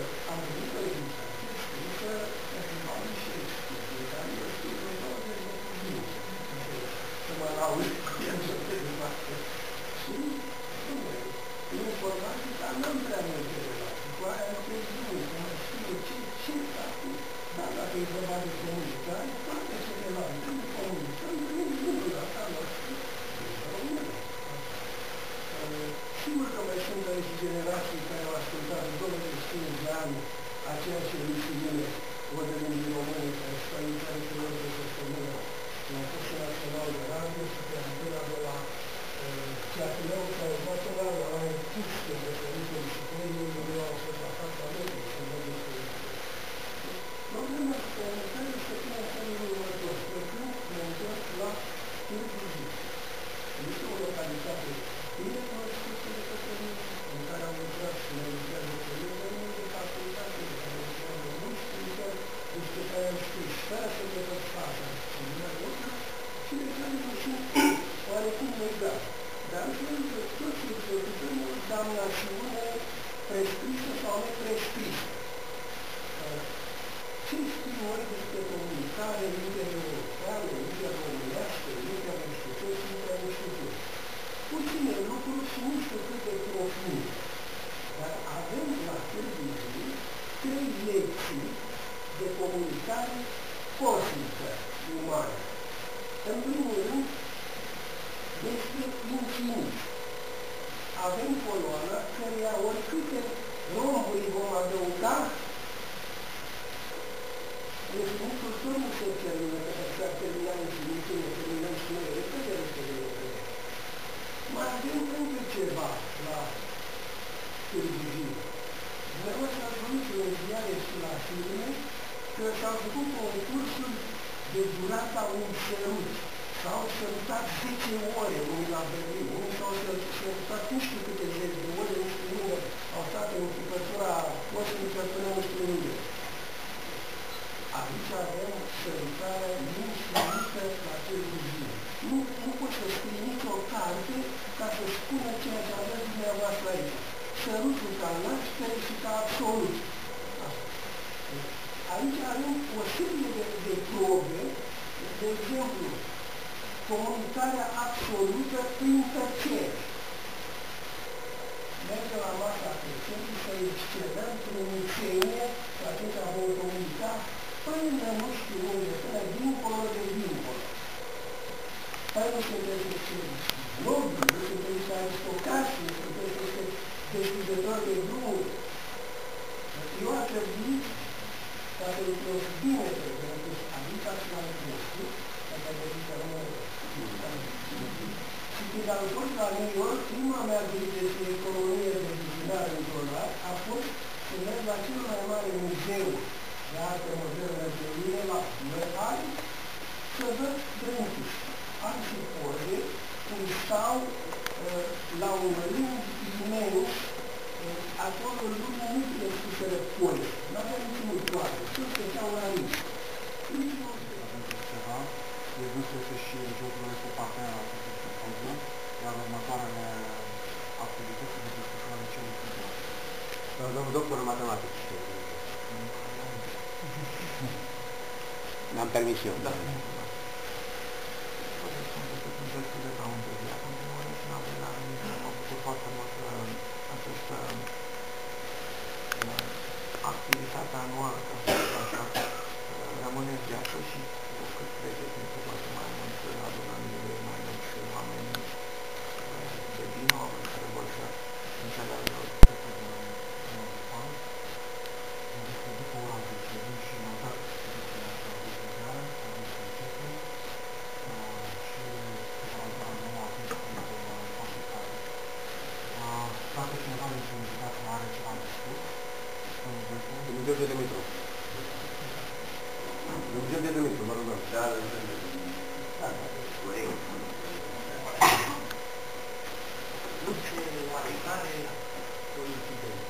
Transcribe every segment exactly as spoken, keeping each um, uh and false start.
am venit la legislație scrisă pentru banii și explică, dar eu știu că douăzeci de cuvinte. Să mă laud cu el să te departe. Și, domnule, în informatica n-am prea multe relații. Cu aia nu trebuie drumul, că mă știu ce, ce fac. Dar dacă e vorba de comunicare, toate se relații. Când comunicăm, venim drumul la ta noastră. Sigur că mai sunt aici generații care au ascultat douăzeci și cinci de ani aceeași emisiune, Vădălii din România, care stă aici, care se urmă de săptămână, la Postul Național de Radio și pe antena de la Ceahlău sau Național, la mai pus de referituri și pe ei, unde eu am fost la fața lor, să văd despre ei. Problema care este până în felul următor. Plecând, mă întorc la Târgu Jiu. Este o localitate bine cunoscută de către mine, în care am lucrat și mai lucrează pe mine, dar nu de facultate, de care lucrează mulți studitori, despre care am scris, fără să ne văd fața și din altă, și de care mă simt oarecum legat. Dar altfel, toți îi preocupăm o damnațiune prescrisă sau neprescrisă. Ce știm noi despre comunicare intereuropeană, interromânească, interinstituții, interinstituții? Puține lucruri și nu știu cât de profunde. Dar avem la Târgu Jiu trei lecții de comunicare cosmică umană. În primul rând, despre infinit. Avem coloana căreia oricâte romburi vom adăuga, infinitul tot nu se termină, că s-ar termina infinitul, ne terminăm și noi, repede, repede, repede. Mai avem încă ceva la Târgu Jiu. Dumneavoastră ați văzut în ziare și la filme că s-au făcut concursul de durata unui sărut. S-au sărutat zece ore unii la Berlin, unii s-au sărutat nu știu câte zeci de ore, nu știu unde, au stat în încăpătura cosmică până nu știu unde. Aici avem sărutarea infinită la Târgu Jiu. Nu, nu poți să scrii nicio carte ca să spună ceea ce aveți dumneavoastră aici. Sărutul ca naștere și ca absolut. Aici avem o serie de, de probe, de exemplu, comunicarea absolută prin tăcere. Merge la masa tăcerii să excelăm prin mițenie și atunci vom comunica până nu știu unde, până dincolo de dincolo. Păi nu sunteți niște nobili, nu sunteți niște aristocrați, nu sunteți niște deschizători de drumuri. Eu ar trebui, dacă lucrez bine pe exemplu, habitați la nostru, dacă aveți rămâne. Și când am fost la New York, prima mea vizită despre economie de vizinare într-o lar a fost să merg la cel mai mare muzeu de artă modernă de mine, la Măhari, să văd drâncuși, arhipoze, cum stau uh, la un rând imens, uh, acolo lumea nu trebuie să se răpoie, nu avea niciun toate, toți stăteau la aici. Ceva, dezvățuiește și jocurile cu partenera cu acest program, iar următoarele activități se desfășoară în cele câteva. Domnul doctor în matematică. N-am permis eu. Da. Poate sunt decât în gestul de ca un târziat. În primul rând și în al doilea rând, m-a bucur foarte mult această activitate anuală, ca să zic așa, rămâne în viață și cu cât trece timpul, cu atât mai mult adunăm mai mulți oameni de bine, oameni care vor să înțeleagă totul din fan. După ora zece și m-am dat dacă cineva dintre invitații are ceva de spus, Dumnezeu de Dumitru. Dumnezeu de Dumitru, mă rugăm. Da, Dumnezeu de Dumitru. Da, da, corect. Nu ce oarecare coincidență.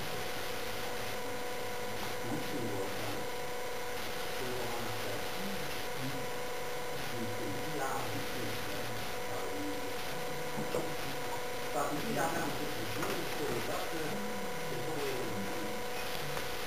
Nu știu oarecare. Ce oarecare. Stabilirea mea am spus și nu este o dată de două euro.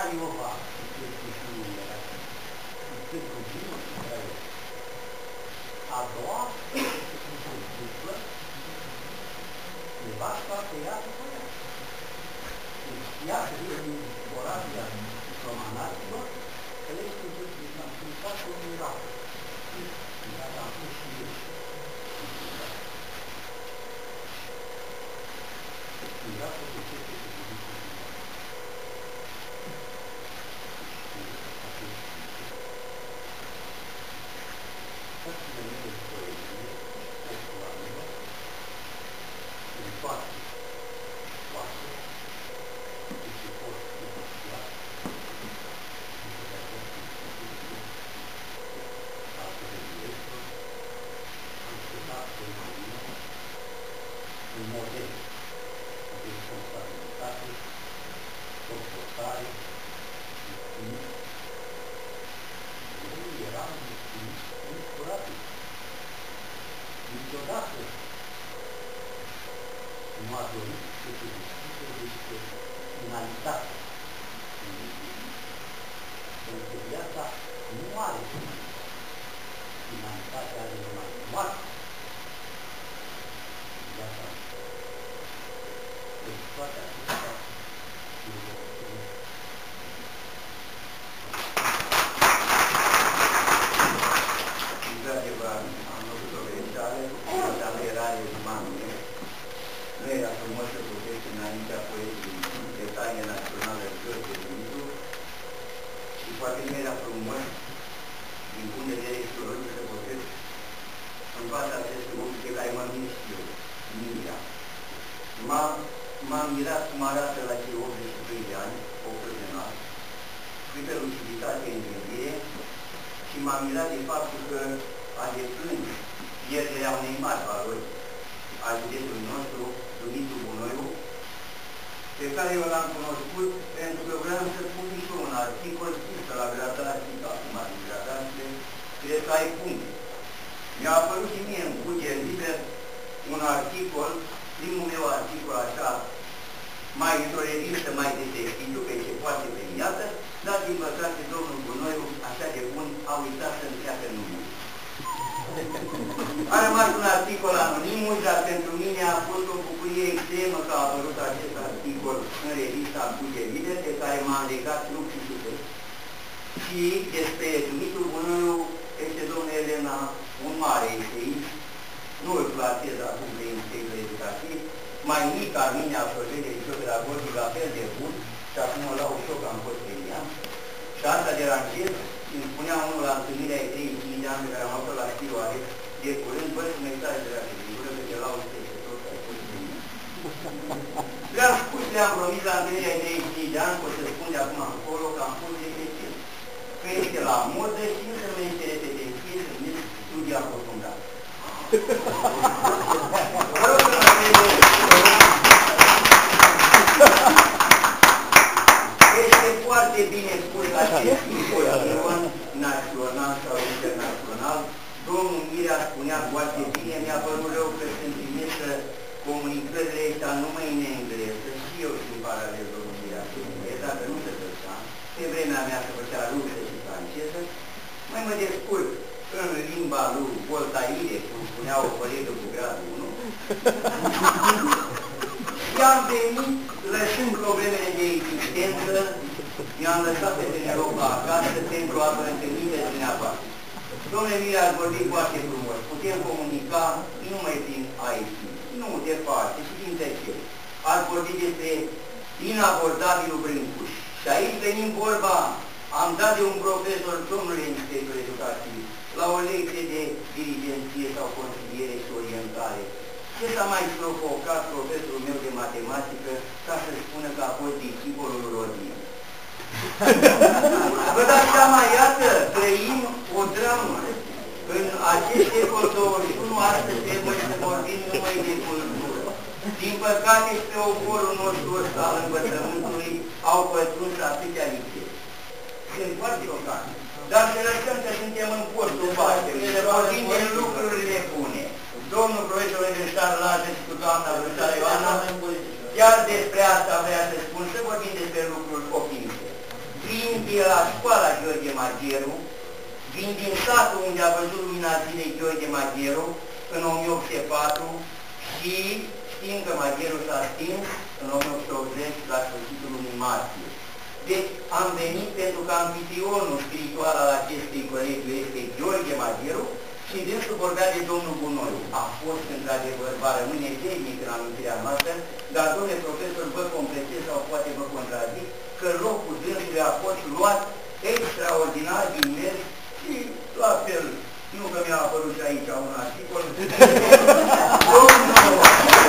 Iova, este și numele, este cuvântul care a doua este cum se întâmplă, nevasta pe ea după ea. Ea este din orația romanaților, că le este că s-a întâmplat un miracol. Dar am fost și eu. Miracolul de ce este cuvântul de ea. Fățile mele de poezie, osul anilor, în toate, toate, este fost inițiat, este de acord cu instituție, altă de director, am studiat poezie în model de responsabilitate, comportare, distinție. Eu eram distinț, incurabil. Niciodată nu a dorit să se discute despre finalitate. Pentru că viața nu are finalitate. Finalitatea are numai moarte. Viața pentru toate acestea eu vă mulțumesc. Într-adevăr, am văzut o greșeală, greșeală era rezumanul. Nu era frumos să vorbești înaintea poetului de taine națională George Dumitru și poate nu era frumos din punct de vedere istoric să vorbesc în fața acestui om pe care mă mir și eu, Mirea. M-am mirat cum arată la cei optzeci și trei de ani, octogenal, câtă luciditate în gândire și m-am mirat de faptul că a deplâns pierderea unei mari valori al județului nostru, Dumitru Bunoiu, pe care eu l-am cunoscut pentru că vreau să pun și un articol scris la gradație, acum din gradație, cred că ai punct. Mi-a apărut și mie în Cuger Liber un articol, primul meu articol așa, mai într-o revistă mai de textilu, pe ce poate premiată, dar din păcate domnul Bunoiu, așa de bun, a uitat să-mi treacă numele. A rămas un articol anonimus, dar pentru mine a fost o bucurie extremă că a apărut acest articol în revista Cuger Liber, de care m-am legat trup și suflet. Și despre Dumitru Bunoiu este domnul Elena un mare eseist, nu îl platez acum prin stilul educativ, mai mic ca mine absolvit de liceu pedagogic, la fel de bun, și acum o lau șoc am fost elian. Și asta de la încet, îmi spunea unul la întâlnirea ei treizeci și cinci de ani pe care am avut la Stiroare, de curând, băi, un mesaj de la figură, că te lau peste tot, că ai fost bine. Le-am spus, le-am promis la întâlnirea ei treizeci și cinci de ani, că o să spun de acum încolo, că am fost repetitiv. Că este la modă și nu se numește repetitiv, se numește studii aprofundate. Vă rog să mă vedeți. Este foarte bine spus acest icoan național sau internațional. Domnul Mirea spunea foarte bine, mi-a părut rău că sunt trimisă comunicările astea numai în engleză și eu și în paralel domnul Mirea în engleză, dacă nu se făcea, pe vremea mea se făcea rusă și franceză, mai mă descurc în limba lui Voltaire, cum spunea o colegă cu gradul unu, și am venit, lăsând problemele de existență, mi-am lăsat pe Penelopa acasă pentru a vă întâlni de dumneavoastră. Domnule Mirea, ați vorbit foarte frumos, putem comunica numai prin aici, nu departe, și din tăcere. Ați vorbit despre inabordabilul Brâncuș. Și aici venim vorba, am dat de un profesor, domnule inspector educativ, la o lecție de dirigenție sau consiliere și orientare. Ce s-a mai provocat profesorul meu de matematică ca să spună că a fost discipolil Rodin? Vă dați seama, iată, trăim o dramă. În acest secol douăzeci și unu, astăzi trebuie să vorbim numai de cultură. Din păcate, spre oporul nostru ăsta al învățământului au pătruns atâtea lipsuri. Sunt foarte locale. Dar să lăsăm că suntem în postul Paște, să vorbim de lucrurile bune. Domnul profesor Edelșan Laje și cu doamna Brășoară Ioana, chiar despre asta vrea să spun, să vorbim despre lucruri optimiste. călătorie la școala Gheorghe Magheru, vin din satul unde a văzut lumina zilei Gheorghe Magheru în o mie opt sute patru și știm că Magheru s-a stins în o mie opt sute optzeci la sfârșitul lunii martie. Deci am venit pentru că amfitrionul spiritual al acestui colegiu este Gheorghe Magheru și dânsul vorbea de domnul Gunoiu. A fost într-adevăr, va rămâne zilnic în amintirea noastră, dar, domnule profesor, vă completez sau poate vă contrazic că locul dânsului a fost luat extraordinar din mers și la fel, nu că mi-a apărut și aici un articol, domnul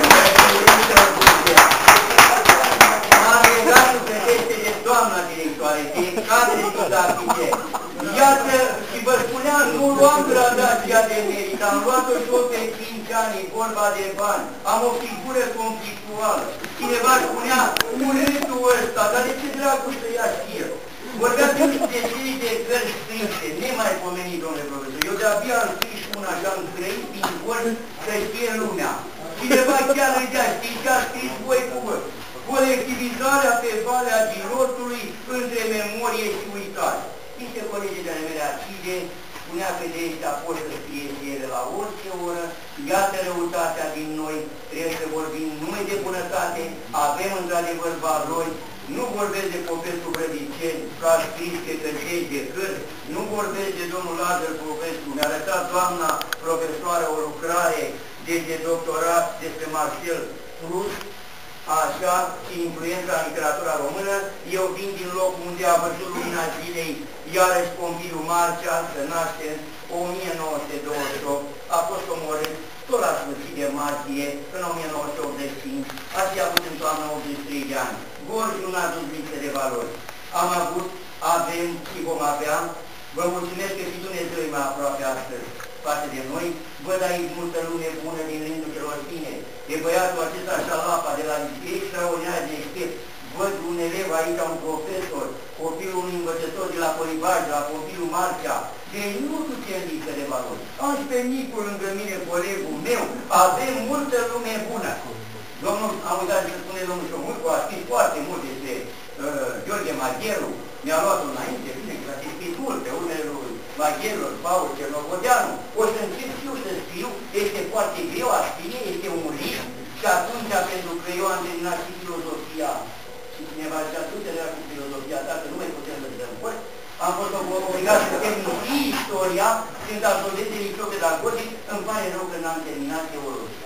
am legat cu pretexte de doamna directoare, de cadre didactice. Iată, și vă spuneam, nu luam gradația de merit, am luat-o și eu pe cinci ani, vorba de bani. Am o figură conflictuală. Cineva spunea, urâtul ăsta, dar de ce dracu să ia știe? Vorbeați de cei de cărți scrise, nemaipomenit, domnule profesor. Eu de-abia am scris una și am trăit din gol să știe lumea. Cineva chiar râdea, știți ce a scris voi cu voi? Colectivizarea pe Valea Girotului între memorie și uitare. Niște colegi de-ale mele acide spunea că de aici poți să scrieți ele la orice oră, iată răutatea din noi, trebuie să vorbim numai de bunătate, avem într-adevăr valori, nu vorbesc de Popescu Brădiceni, că a scris că cățești de cărți, nu vorbesc de domnul Lazar Popescu, mi-a arătat doamna profesoară o lucrare de, de doctorat despre Marcel Proust, așa, și influența în literatura română. Eu vin din locul unde a văzut lumina zilei, iarăși Pompiliu Marcea, se naște în o mie nouă sute douăzeci și opt, a fost omorât tot la sfârșit de martie, în o mie nouă sute optzeci și cinci, ați avut în toamnă optzeci și trei de ani. Gorj nu a dus lipsă de valori. Am avut, avem și vom avea. Vă mulțumesc că și Dumnezeu e mai aproape astăzi față de noi. Văd aici multă lume bună din rândul celor bine. E băiatul acesta Șalapa de la extraordinar de expert. Văd un elev aici, un profesor, copilul un învățător de la Polivaj, de la Pompiliu Marcea. Deci nu ducem lipsă de valori. Am și pe Nicul lângă mine, colegul meu. Avem multă lume bună. Domnul, am uitat să spune domnul Șomurcu, a scris foarte mult despre uh, Gheorghe Magheru. Mi-a luat înainte, bine, că a scris mult pe urmele lui Magheru, Paul Cernogodeanu. O să încep și eu să scriu, este foarte greu a scrie, este un risc. Și atunci, pentru că eu am terminat și filozofia, și cineva zicea, tu te cu filozofia ta, că nu mai putem să dăm părți, am fost obligat să termin și istoria, când absolvez de liceu pedagogic, îmi pare rău că n-am terminat teologia.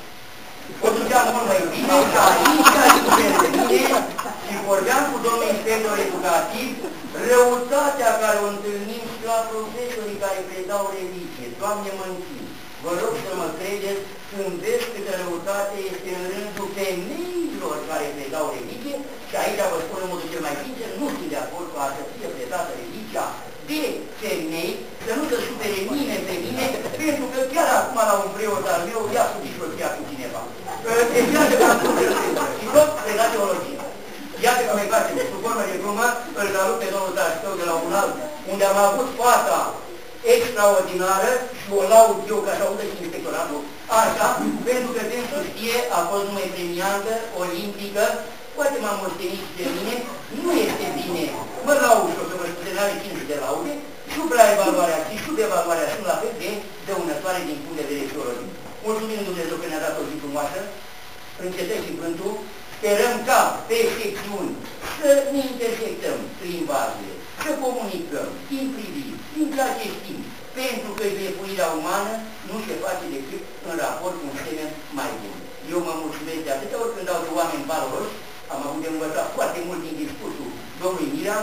O duceam mult mai bine, și aici, și pentru mine, și vorbeam cu domnul inspector educativ, răutatea care o întâlnim și la profesorii care predau religie. Doamne, mă închid. Vă rog să mă credeți, când vezi câtă răutate este în rândul femeilor care predau religie, și aici vă spun în modul cel mai sincer, nu sunt de acord cu a să fie predată religia de femei, să nu se supere nimeni pe mine, pentru că chiar acum la un preot al meu ia cu disloția cu cineva. Deci iată că am spus și tot preda teologie. Iată că mai facem, sub formă de glumă, îl salut pe domnul Taștău de la un alt, unde am avut fata extraordinară și o laud eu ca să audă și inspectoratul, așa, pentru că dânsul știe, a fost numai premiantă, olimpică, poate m-am mostenit de mine, nu este bine, mă laud și o să vă spune, n-are cincizeci de laude, supraevaluarea și subevaluarea sunt la fel de dăunătoare din punct de vedere teologic. Mulțumim Dumnezeu că ne-a dat o zi frumoasă, încetăm și vântul, sperăm ca pe secțiuni să ne intersectăm limbajele, să comunicăm, din priviri, din ceea ce știm, pentru că viețuirea umană nu se face decât în raport cu un semen mai bun. Eu mă mulțumesc de atâtea ori când dau de oameni valoroși, am avut de învățat foarte mult din discursul domnului Mirea,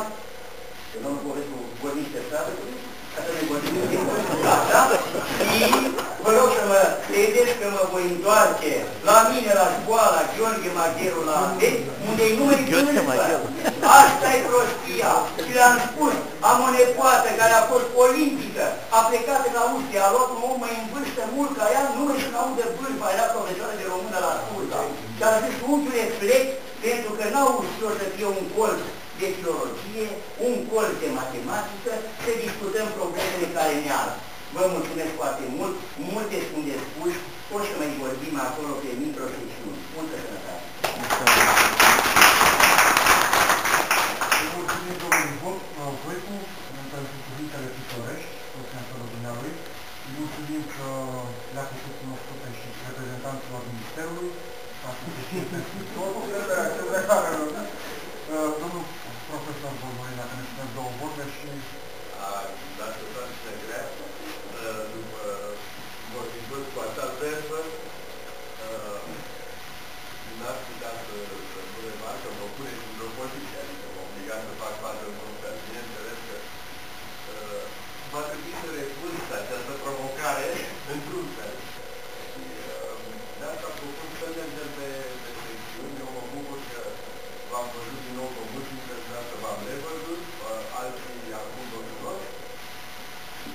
că domnul Popescu vorbiți pe stradă, ca să ne vorbim de așa, și vă rog să mă credeți că mă voi întoarce la mine, la școala Gheorghe Magheru, la Adec, unde-i numai Gheorghe. Asta e prostia. Și le-am spus, am o nepoată care a fost olimpică, a plecat în Austria, a luat un om mai în vârstă mult ca ea, numai să n-audă vârfa, era profesoară de română la Turca. Și a zis, unchiule, plec, pentru că n-au ușor să fie un colț de filologie, un colț de matematică, să discutăm problemele care ne ară. Vă mulțumesc foarte mult, multe sunt de spus, o să mai vorbim acolo pe microsecțiuni. Multă sănătate! Mulțumim, domnul Voicu. le-a făcut cunoscute și reprezentanților Ministerului, ca să se știe pentru tot. Domnul profesor Bolborin, dacă ne spuneți două vorbe și... Dacă toată se grea, după vorbitori cu acea verbă, n-ar putea să nu remarcă, mă pune și într-o poziție, adică mă obligat să fac față în fruntea. Bineînțeles că va trebui să refuz această provocare într-un fel. Și de asta propun să mergem pe secțiuni. Eu mă bucur că v-am văzut din nou pe mulți dintre dumneavoastră, v-am revăzut, alții acum vă cunosc. Și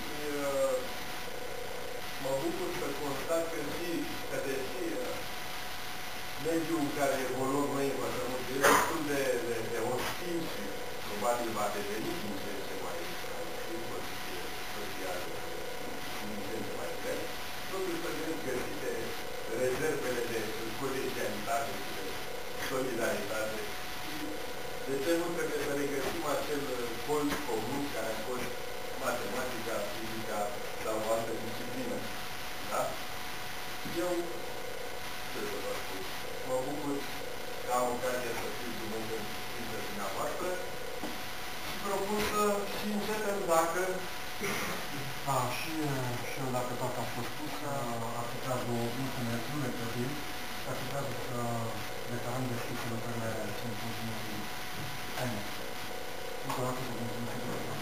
mă bucur să constat că și, că deși mediul în care evoluăm noi învățământul e destul de, de, de ostil și probabil va deveni din ce în ce mai în poziție socială și din ce în ce mai greu, totuși să găsite rezervele de colegialitate și de solidaritate. De ce nu trebuie să regăsim acel colț comun care a fost matematica, fizica sau o altă disciplină? Da? Eu, ce să vă spun, mă bucur că am ocazia să fiu cuvânt în știință dumneavoastră și propun să și începem dacă... Da, și, și eu, dacă toate au fost spus, articlează o ultime metodii, articlează să declarăm deschise lucrările simpoziului. Încă o dată vă mulțumesc.